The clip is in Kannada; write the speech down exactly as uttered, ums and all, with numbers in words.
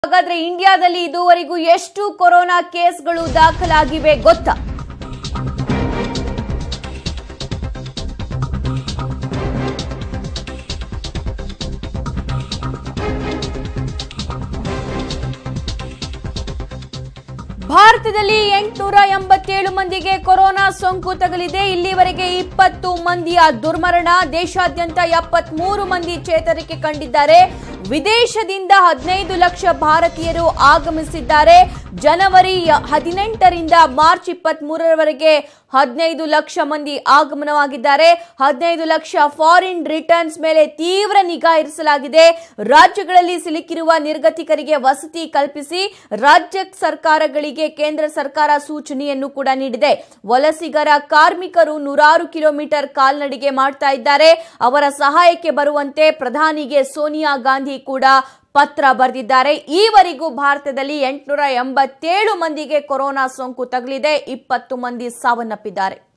ಹಾಗಾದ್ರೆ ಇಂಡಿಯಾದಲ್ಲಿ ಇದುವರೆಗೂ ಎಷ್ಟು ಕೊರೋನಾ ಕೇಸ್ಗಳು ದಾಖಲಾಗಿವೆ ಗೊತ್ತಾ? ಭಾರತದಲ್ಲಿ ಎಂಟುನೂರ ಎಂಬತ್ತೇಳು ಮಂದಿಗೆ ಕೊರೋನಾ ಸೋಂಕು ತಗುಲಿದೆ. ಇಲ್ಲಿವರೆಗೆ ಇಪ್ಪತ್ತು ಮಂದಿಯ ದುರ್ಮರಣ. ದೇಶಾದ್ಯಂತ ಎಪ್ಪತ್ಮೂರು ಮಂದಿ ಚೇತರಿಕೆ ಕಂಡಿದ್ದಾರೆ. ವಿದೇಶದಿಂದ ಹದಿನೈದು ಲಕ್ಷ ಭಾರತೀಯರು ಆಗಮಿಸಿದ್ದಾರೆ. ಜನವರಿ ಹದಿನೆಂಟರಿಂದ ಮಾರ್ಚ್ ಇಪ್ಪತ್ತ್ ಮೂರರವರೆಗೆ ಹದಿನೈದು ಲಕ್ಷ ಮಂದಿ ಆಗಮನವಾಗಿದ್ದಾರೆ. ಹದಿನೈದು ಲಕ್ಷ ಫಾರಿನ್ ರಿಟರ್ನ್ಸ್ ಮೇಲೆ ತೀವ್ರ ನಿಗಾ ಇರಿಸಲಾಗಿದೆ. ರಾಜ್ಯಗಳಲ್ಲಿ ಸಿಲುಕಿರುವ ನಿರ್ಗತಿಕರಿಗೆ ವಸತಿ ಕಲ್ಪಿಸಿ ರಾಜ್ಯ ಸರ್ಕಾರಗಳಿಗೆ ಕೇಂದ್ರ ಸರ್ಕಾರ ಸೂಚನೆಯನ್ನು ಕೂಡ ನೀಡಿದೆ. ವಲಸಿಗರ ಕಾರ್ಮಿಕರು ನೂರಾರು ಕಿಲೋಮೀಟರ್ ಕಾಲ್ನಡಿಗೆ ಮಾಡ್ತಾ ಇದ್ದಾರೆ. ಅವರ ಸಹಾಯಕ್ಕೆ ಬರುವಂತೆ ಪ್ರಧಾನಿಗೆ ಸೋನಿಯಾ ಗಾಂಧಿ ಕೂಡ ಪತ್ರ ಬರೆದಿದ್ದಾರೆ. ಈವರೆಗೂ ಭಾರತದಲ್ಲಿ ಎಂಟುನೂರ ಎಂಬತ್ತೇಳು ಮಂದಿಗೆ ಕೊರೋನಾ ಸೋಂಕು ತಗುಲಿದೆ. ಇಪ್ಪತ್ತು ಮಂದಿ ಸಾವನ್ನಪ್ಪಿದ್ದಾರೆ.